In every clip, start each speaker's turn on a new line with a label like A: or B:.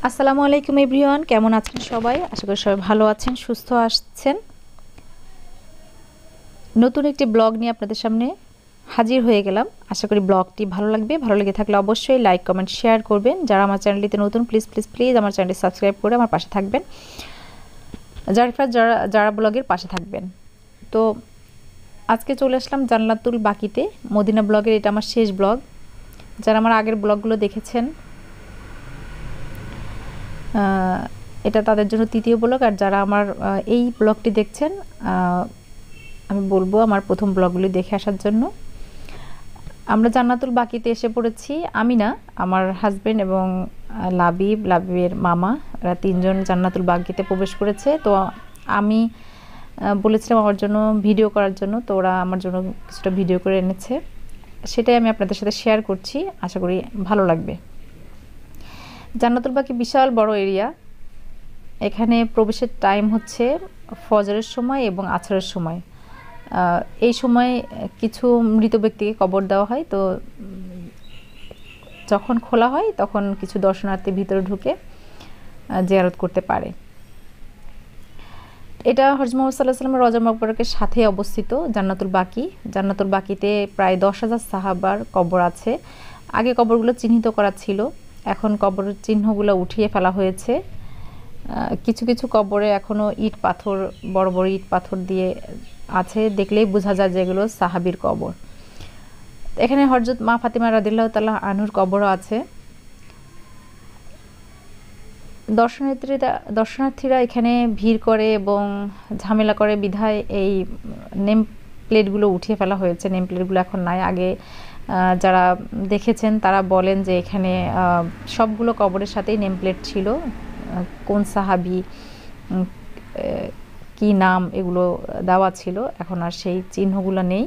A: আসসালামু আলাইকুম এভরিওয়ান, কেমন আছেন সবাই? আশা করি সবাই ভালো আছেন, সুস্থ আছেন। নতুন একটি ব্লগ নিয়ে আপনাদের সামনে হাজির হয়ে গেলাম। আশা করি ব্লগটি ভালো লাগবে। ভালো লেগে থাকলে অবশ্যই লাইক, কমেন্ট, শেয়ার করবেন। যারা আমার চ্যানেলটিতে নতুন, প্লিজ প্লিজ প্লিজ আমার চ্যানেলটি সাবস্ক্রাইব করে আমার পাশে থাকবেন। জারিফা যারা ব্লগের পাশে থাকবেন। তো আজকে চলে আসলাম জান্নাতুল বাকিতে, মদিনা ব্লগের এটা আমার শেষ ব্লগ। যারা আমার আগের ব্লগগুলো দেখেছেন, এটা তাদের জন্য তৃতীয় ব্লগ। আর যারা আমার এই ব্লগটি দেখছেন, আমি বলবো আমার প্রথম ব্লগগুলি দেখে আসার জন্য। আমরা জান্নাতুল বাকিতে এসে পড়েছি। আমি না, আমার হাজব্যান্ড এবং লাবিবের মামা, ওরা তিনজন জান্নাতুল বাকিতে প্রবেশ করেছে। তো আমি বলেছিলাম আমার জন্য ভিডিও করার জন্য, তো ওরা আমার জন্য কিছুটা ভিডিও করে এনেছে, সেটাই আমি আপনাদের সাথে শেয়ার করছি। আশা করি ভালো লাগবে। জান্নাতুল বাকি বিশাল বড় এরিয়া। এখানে প্রবেশের টাইম হচ্ছে ফজরের সময় এবং আসরের সময়। এই সময় কিছু মৃত ব্যক্তিকে কবর দেওয়া হয়। তো যখন খোলা হয় তখন কিছু দর্শনার্থী ভিতরে ঢুকে জিয়ারত করতে পারে। এটা হযরত মুহাম্মদ সাল্লাল্লাহু আলাইহি ওয়াসাল্লামের রওজা মুবারকের সাথে অবস্থিত জান্নাতুল বাকি। জান্নাতুল বাকিতে প্রায় 10,000 সাহাবার কবর আছে। আগে কবরগুলো চিহ্নিত করা ছিল, এখন কবরের চিহ্নগুলো উঠিয়ে ফেলা হয়েছে। কিছু কিছু কবরে এখনও ইট পাথর, বড় বড় ইট পাথর দিয়ে আছে, দেখলেই বোঝা যায় যেগুলো সাহাবীর কবর। এখানে হযরত মা ফাতিমা রাদিয়াল্লাহু তাআলা আনহুর কবরও আছে। দর্শনার্থীরা এখানে ভিড় করে এবং ঝামেলা করে বিধায় এই নেম প্লেটগুলো উঠিয়ে ফেলা হয়েছে। নেম প্লেটগুলো এখন নাই। আগে যারা দেখেছেন তারা বলেন যে এখানে সবগুলো কবরের সাথেই নেম প্লেট ছিল, কোন সাহাবী, কি নাম, এগুলো দেওয়া ছিল। এখন আর সেই চিহ্নগুলো নেই।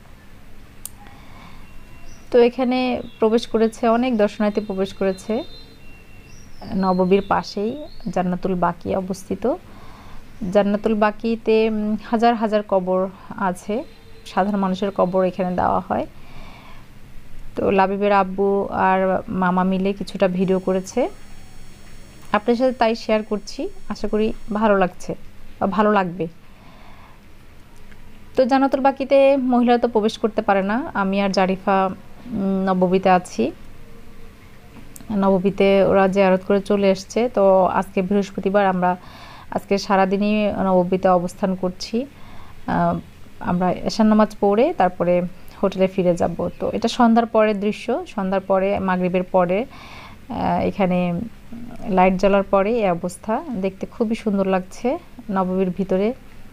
A: তো এখানে প্রবেশ করেছে অনেক দর্শনার্থী, প্রবেশ করেছে। নববীর পাশেই জান্নাতুল বাকি অবস্থিত। জান্নাতুল বাকিতে হাজার হাজার কবর আছে, সাধারণ মানুষের কবর এখানে দেওয়া হয়। তো লাবিবের আব্বু আর মামা মিলে কিছুটা ভিডিও করেছে, আপনার সাথে তাই শেয়ার করছি। আশা করি ভালো লাগছে বা ভালো লাগবে। তো জান্নাতুল বাকিতে মহিলারা তো প্রবেশ করতে পারে না। আমি আর জারিফা নববীতে আছি। নববীতে ওরা জিয়ারত করে চলে এসছে। তো আজকে বৃহস্পতিবার, আমরা আজকে সারাদিনই নববীতে অবস্থান করছি। আমরা এশার নামাজ পড়ে তারপরে হোটেলে ফিরে যাব। তো এটা সন্ধ্যার পরের দৃশ্য। সন্ধ্যার পরে, মাগরিবের পরে এখানে লাইট জ্বালার পরে এই অবস্থা। দেখতে খুবই সুন্দর লাগছে নববীর ভিতরে।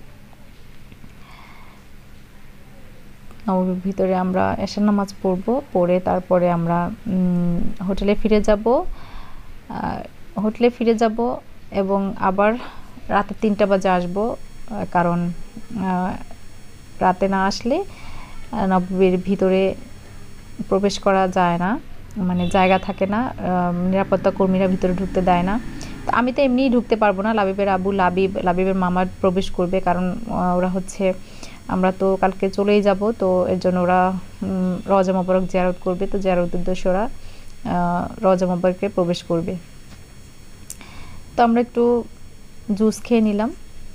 A: নববীর ভিতরে আমরা এশার নামাজ পড়ব, পড়ে তারপরে আমরা হোটেলে ফিরে যাব এবং আবার রাতে 3টা বাজে আসব। কারণ রাতে না আসলে নববীর ভিতরে প্রবেশ করা যায় না, মানে জায়গা থাকে না, নিরাপত্তা কর্মীরা ভিতরে ঢুকতে দেয় না। তো আমি তো এমনিই ঢুকতে পারবো না। লাবিবের আব্বু, লাবিবের মামা প্রবেশ করবে, কারণ ওরা হচ্ছে, আমরা তো কালকে চলেই যাব। তো এর জন্য ওরা রওজা মুবারক জিয়ারত করবে। তো জিয়ারতের উদ্দেশ্যে ওরা রওজা মুবারকে প্রবেশ করবে। তো আমরা একটু জুস খেয়ে নিলাম।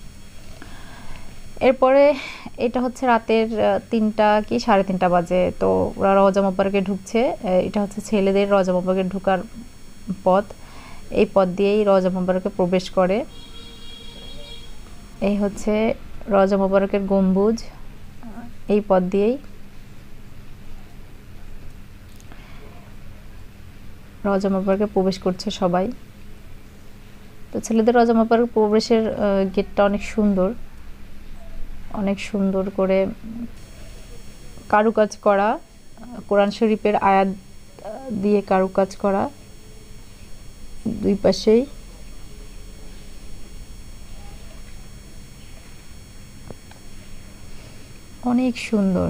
A: এরপরে এটা হচ্ছে রাতের 3টা কি 3:30 বাজে। তো ওরা রওজা মুবারকে ঢুকছে। এটা হচ্ছে ছেলেদের রওজা মুবারকে ঢোকার পথ। এই পথ দিয়েই রওজা মুবারকে প্রবেশ করে। এই হচ্ছে রওজা মুবারকের গম্বুজ। এই পথ দিয়েই রওজা মুবারকে প্রবেশ করছে সবাই। তো ছেলেদের রওজা মুবারক প্রবেশের গেটটা অনেক সুন্দর, অনেক সুন্দর করে কারুকাজ করা, কোরআন শরীফের আয়াত দিয়ে কারুকাজ করা দুই পাশেই। অনেক সুন্দর।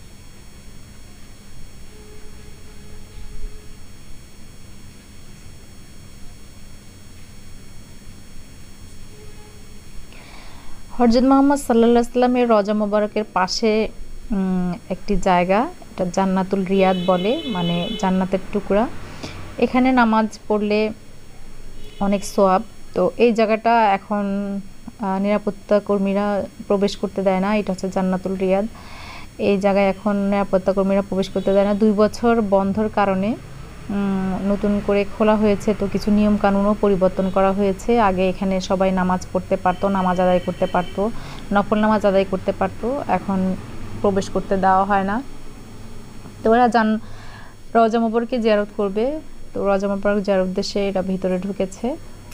A: হযরত মুহাম্মদ সাল্লাল্লাহু আলাইহি ওয়াসাল্লামের রওজা মুবারকের পাশে একটি জায়গা, এটা জান্নাতুল রিয়াদ বলে, মানে জান্নাতের টুকরা। এখানে নামাজ পড়লে অনেক সোয়াব। তো এই জায়গাটা এখন নিরাপত্তা কর্মীরা প্রবেশ করতে দেয় না। এটা হচ্ছে জান্নাতুল রিয়াদ। এই জায়গায় এখন নিরাপত্তা কর্মীরা প্রবেশ করতে দেয় না। 2 বছর বন্ধর কারণে নতুন করে খোলা হয়েছে, তো কিছু নিয়ম কানুনও পরিবর্তন করা হয়েছে। আগে এখানে সবাই নামাজ পড়তে পারতো, নামাজ আদায় করতে পারতো, নফল নামাজ আদায় করতে পারতো, এখন প্রবেশ করতে দেওয়া হয় না। তো ওরা রওজা মুবারকে জিয়ারত করবে। তো রওজা মুবারক জিয়ারত উদ্দেশ্যে এরা ভিতরে ঢুকেছে।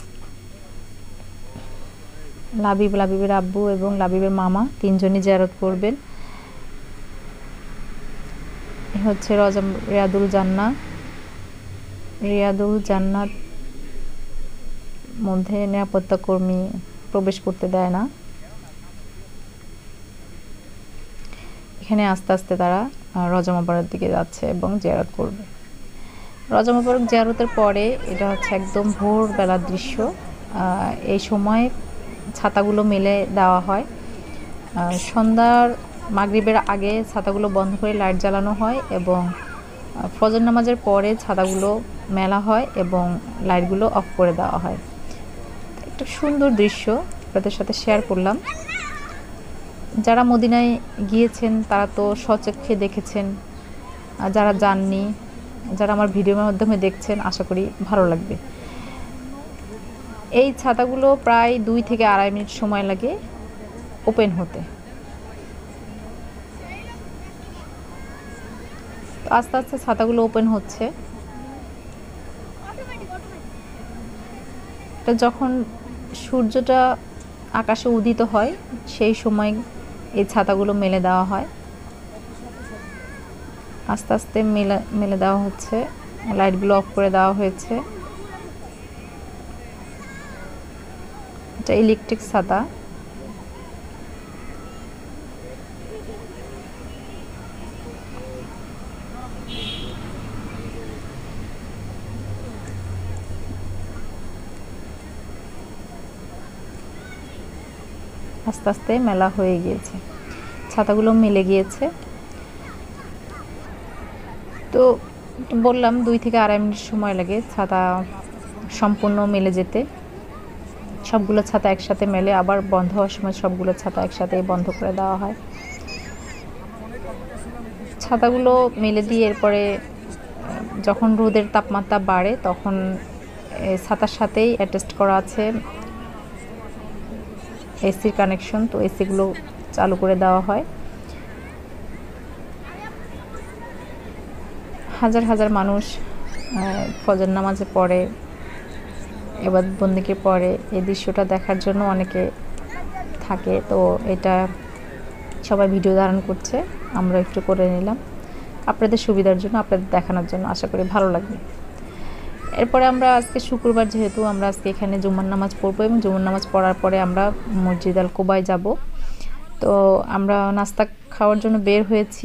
A: লাবিবের আব্বু এবং লাবিবের মামা 3 জনই জিয়ারত করবেন। হচ্ছে রিয়াদুল জান্নাত মধ্যে নিরাপত্তা কর্মী প্রবেশ করতে দেয় না। এখানে আস্তে আস্তে তারা রওজা মুবারকের দিকে যাচ্ছে এবং জিয়ারত করবে। রওজা মুবারক জিয়ারতের পরে এটা হচ্ছে একদম ভোরবেলার দৃশ্য। এই সময় ছাতাগুলো মেলে দেওয়া হয়। সন্ধ্যার মাগরিবের আগে ছাতাগুলো বন্ধ করে লাইট জ্বালানো হয় এবং ফজর নামাজের পরে ছাতাগুলো মেলা হয় এবং লাইটগুলো অফ করে দেওয়া হয়। একটা সুন্দর দৃশ্য আপনাদের সাথে শেয়ার করলাম। যারা মদিনায় গিয়েছেন তারা তো স্বচক্ষে দেখেছেন, আর যারা যাননি, যারা আমার ভিডিওর মাধ্যমে দেখছেন, আশা করি ভালো লাগবে। এই ছাতাগুলো প্রায় 2 থেকে 2.5 মিনিট সময় লাগে ওপেন হতে। আস্তে আস্তে ছাতাগুলো ওপেন হচ্ছে। এটা যখন সূর্যটা আকাশে উদিত হয় সেই সময় এই ছাতাগুলো মেলে দেওয়া হয়। আস্তে আস্তে মেলে দেওয়া হচ্ছে, লাইটগুলো অফ করে দেওয়া হয়েছে। এটা ইলেকট্রিক ছাতা। আস্তে আস্তে মেলা হয়ে গিয়েছে, ছাতাগুলো মিলে গিয়েছে। তো বললাম 2 থেকে 2.5 মিনিট সময় লাগে ছাতা সম্পূর্ণ মেলে যেতে। সবগুলো ছাতা একসাথে মেলে, আবার বন্ধ হওয়ার সময় সবগুলো ছাতা একসাথে বন্ধ করে দেওয়া হয়। ছাতাগুলো মেলে দিয়ে এরপরে যখন রোদের তাপমাত্রা বাড়ে তখন ছাতার সাথেই অ্যাটাচ করা আছে এসির কানেকশন, তো এসিগুলো চালু করে দেওয়া হয়। হাজার হাজার মানুষ ফজর নামাজে পড়ে, ইবাদত বন্দেগীর পরে এই দৃশ্যটা দেখার জন্য অনেকে থাকে। তো এটা সবাই ভিডিও ধারণ করছে, আমরা একটু করে নিলাম আপনাদের সুবিধার জন্য, আপনাদের দেখানোর জন্য। আশা করি ভালো লাগবে। এরপরে আমরা আজকে শুক্রবার, যেহেতু আমরা আজকে এখানে জুমার নামাজ পড়বো এবং জুমার নামাজ পড়ার পরে আমরা মসজিদ আল কুবায় যাব। তো আমরা নাস্তা খাওয়ার জন্য বের হয়েছি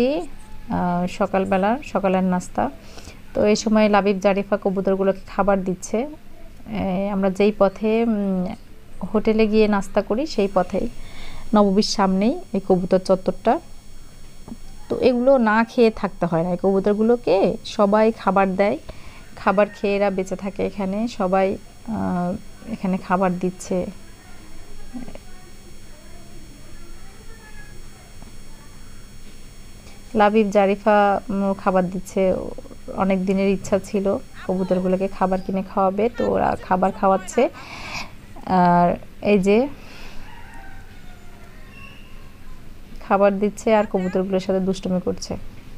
A: সকালের নাস্তা। তো এই সময় লাবিব জারিফা কবুতরগুলোকে খাবার দিচ্ছে। আমরা যেই পথে হোটেলে গিয়ে নাস্তা করি সেই পথেই নববীর সামনেই এই কবুতর চত্বরটা। তো এগুলো না খেয়ে থাকতে হয় না, এই কবুতরগুলোকে সবাই খাবার দেয়, খাবার খেয়ে এরা বেঁচে থাকে এখানে। সবাই এখানে খাবার দিচ্ছে। লাবিব জারিফা খাবার দিচ্ছে। অনেক দিনের ইচ্ছা ছিল কবুতরগুলোকে খাবার কিনে খাওয়াবে, তো ওরা খাবার খাওয়াচ্ছে। আর এই যে খাবার দিচ্ছে আর কবুতরগুলোর সাথে দুষ্টুমি করছে।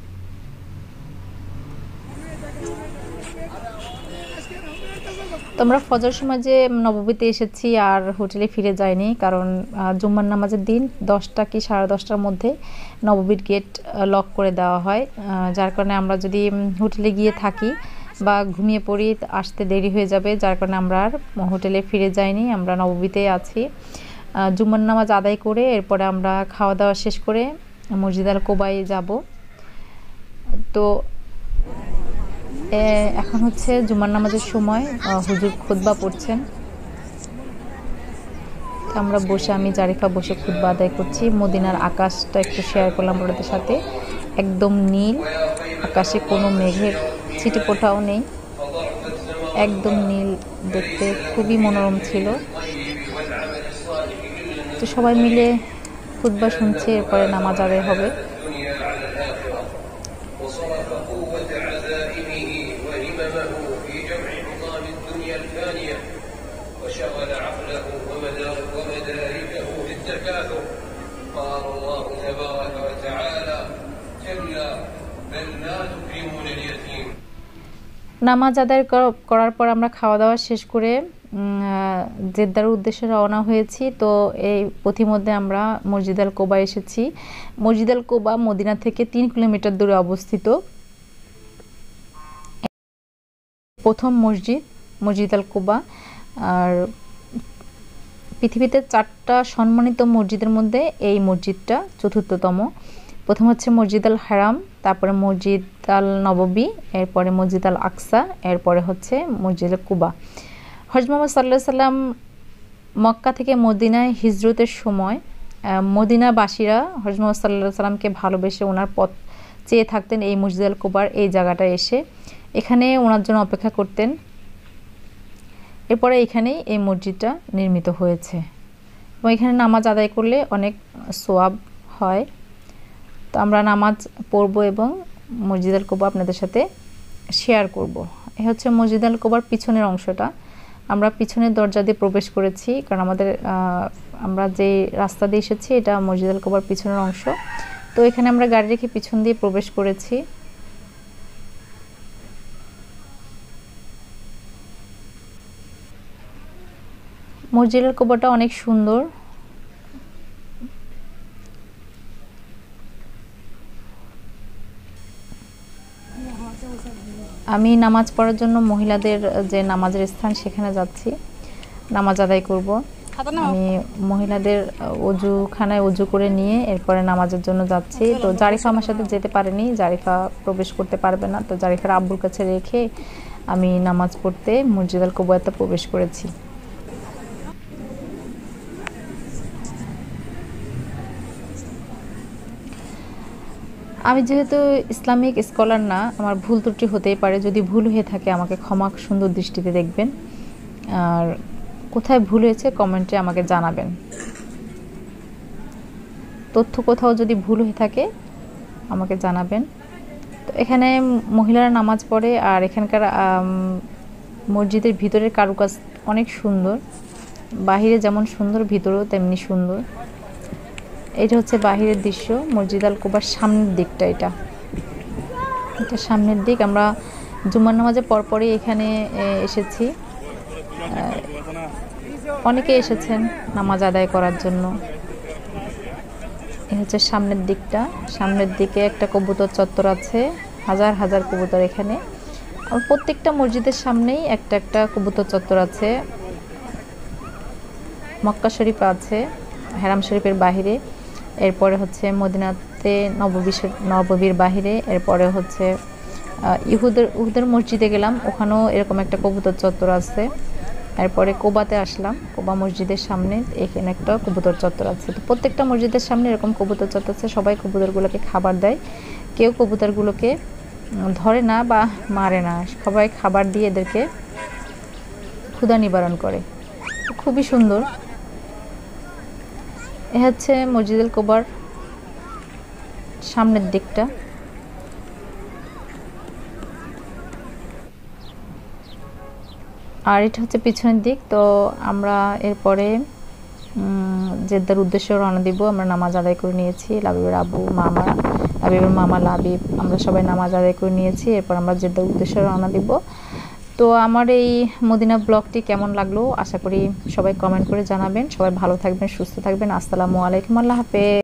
A: তো আমরা ফজর সময় যে নববীতে এসেছি আর হোটেলে ফিরে যাইনি, কারণ জুম্মার নামাজের দিন 10টা কি 10:30টার মধ্যে নববীর গেট লক করে দেওয়া হয়। যার কারণে আমরা যদি হোটেলে গিয়ে থাকি বা ঘুমিয়ে পড়ি আসতে দেরি হয়ে যাবে, যার কারণে আমরা আর হোটেলে ফিরে যাইনি, আমরা নববীতেই আছি। জুম্মার নামাজ আদায় করে এরপরে আমরা খাওয়া দাওয়া শেষ করে মসজিদ আল কুবায় যাব। তো এখন হচ্ছে জুমার নামাজের সময়, হুজুর খুতবা পড়ছেন। আমরা বসে, আমি জারিফা বসে খুতবা আদায় করছি। মদিনার আকাশটা একটু শেয়ার করলাম আপনাদের সাথে, একদম নীল, আকাশে কোনো মেঘের ছিটেফোঁটাও নেই, একদম নীল, দেখতে খুবই মনোরম ছিল। তো সবাই মিলে খুতবা শুনছে, এরপরে নামাজ আদায় হবে। নামাজ আদায় করার পর আমরা খাওয়া দাওয়া শেষ করে জেদ্দার উদ্দেশ্যে রওনা হয়েছি। তো এই পথিমধ্যে আমরা মসজিদ আল কোবা এসেছি। মসজিদ আল কোবা মদিনা থেকে 3 কিলোমিটার দূরে অবস্থিত প্রথম মসজিদ আল কোবা। আর পৃথিবীতে 4টা সম্মানিত মসজিদের মধ্যে এই মসজিদটা চতুর্থতম। প্রথম হচ্ছে মসজিদ আল হারাম, তারপরে মসজিদ আল নববী, এরপরে মসজিদ আল আকসা, এরপরে হচ্ছে মসজিদ আল কুবা। হজরত মুহাম্মদ সাল্লাল্লাহু আলাইহি সাল্লাম মক্কা থেকে মদিনায় হিজরতের সময় মদিনাবাসীরা হজরত মুহাম্মদ সাল্লাল্লাহু আলাইহি সাল্লামকে ভালোবেসে ওনার পথ চেয়ে থাকতেন এই মসজিদ আল কুবার এই জায়গাটায় এসে, এখানে ওনার জন্য অপেক্ষা করতেন। এরপরে এখানেই এই মসজিদটা নির্মিত হয়েছে এবং এখানে নামাজ আদায় করলে অনেক সওয়াব হয়। তো আমরা নামাজ পড়ব এবং মসজিদ আল কুবা আপনাদের সাথে শেয়ার করব। এই হচ্ছে মসজিদ আল কুবার পিছনের অংশটা। আমরা পিছনের দরজা দিয়ে প্রবেশ করেছি, কারণ আমরা যে রাস্তা দিয়ে এসেছি এটা মসজিদ আল কুবার পিছনের অংশ। তো এখানে আমরা গাড়ি রেখে পিছন দিয়ে প্রবেশ করেছি। মসজিদ আল কুবাটা অনেক সুন্দর। আমি নামাজ পড়ার জন্য মহিলাদের যে নামাজের স্থান সেখানে যাচ্ছি, নামাজ আদায় করব। আমি মহিলাদের অজুখানায় অজু করে নিয়ে এরপরে নামাজের জন্য যাচ্ছি। তো জারিফা আমার সাথে যেতে পারেনি, জারিফা প্রবেশ করতে পারবে না। তো জারিফার আব্বুর কাছে রেখে আমি নামাজ পড়তে মসজিদ আল কুবাতে প্রবেশ করেছি। আমি যেহেতু ইসলামিক স্কলার না, আমার ভুল ত্রুটি হতেই পারে। যদি ভুল হয়ে থাকে আমাকে ক্ষমা সুন্দর দৃষ্টিতে দেখবেন, আর কোথায় ভুল হয়েছে কমেন্টে আমাকে জানাবেন। তথ্য কোথাও যদি ভুল হয়ে থাকে আমাকে জানাবেন। তো এখানে মহিলারা নামাজ পড়ে, আর এখানকার মসজিদের ভিতরের কারুকাজ অনেক সুন্দর। বাহিরে যেমন সুন্দর, ভিতরেও তেমনি সুন্দর। এটা হচ্ছে বাহিরের দৃশ্য মসজিদ আল কুবার সামনের দিকটা। এটা সামনের দিক। আমরা জুমার নামাজের পরপরই এখানে এসেছি। অনেকে এসেছেন নামাজ আদায় করার জন্য। এই হচ্ছে সামনের দিকটা। সামনের দিকে একটা কবুতর চত্বর আছে, হাজার হাজার কবুতর এখানে। প্রত্যেকটা মসজিদের সামনেই একটা একটা কবুতর চত্বর আছে। মক্কা শরীফ আছে হারাম শরীফের বাহিরে, এরপরে হচ্ছে মদিনাতে নববীর বাহিরে, এরপরে হচ্ছে উহুদের মসজিদে গেলাম, ওখানেও এরকম একটা কবুতর চত্বর আছে। এরপরে কোবাতে আসলাম, কোবা মসজিদের সামনে এখানে একটা কবুতর চত্বর আছে। তো প্রত্যেকটা মসজিদের সামনে এরকম কবুতর চত্বর আছে। সবাই কবুতরগুলোকে খাবার দেয়, কেউ কবুতরগুলোকে ধরে না বা মারে না, সবাই খাবার দিয়ে এদেরকে ক্ষুধা নিবারণ করে। খুবই সুন্দর। এ হচ্ছে মসজিদ আল কুবার সামনের দিকটা। আর এটা হচ্ছে পিছনের দিক। তো আমরা এরপরে জেদ্দার উদ্দেশ্যে রওনা দিব। আমরা নামাজ আদায় করে নিয়েছি, লাবিবের মামা লাবিব, আমরা সবাই নামাজ আদায় করে নিয়েছি। এরপর আমরা জেদ্দার উদ্দেশ্যে রওনা দিব। তো আমার এই মদিনা ব্লগটি কেমন লাগলো আশা করি সবাই কমেন্ট করে জানাবেন। সবাই ভালো থাকবেন, সুস্থ থাকবেন। আসসালামু আলাইকুম, আল্লাহ হাফেজ।